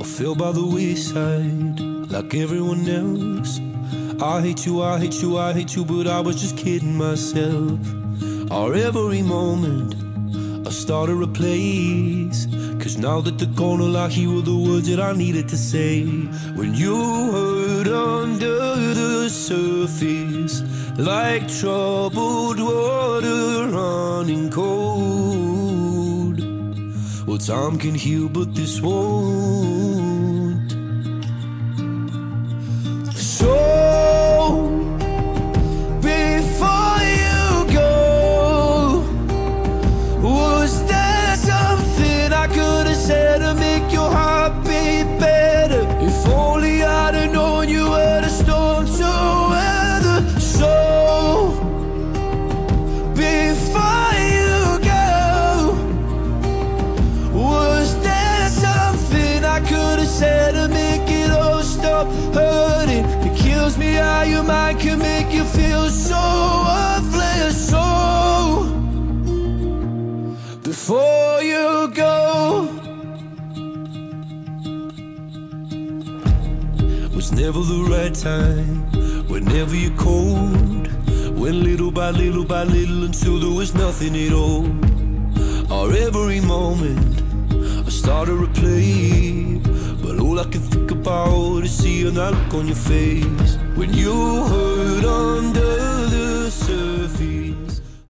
fell by the wayside like everyone else. I hate you, I hate you, I hate you, but I was just kidding myself. Or every moment I started a place, 'cause now that they're gone, all I hear were the words that I needed to say. When you hurt under the surface, like troubled water running cold. Well, time can heal, but this won't. So before you go, was there something I could have said to make your heart beat better? If only I'd have known you were the storm to weather. So before you go, was there something I could have said to make it all stop hurting? It kills me how your mind can make you feel so worthless. So before you go, was never the right time, whenever you're cold. Went little by little by little until there was nothing at all. Or every moment I started to replay, but all I can think about is seeing that look on your face when you hurt under the surface.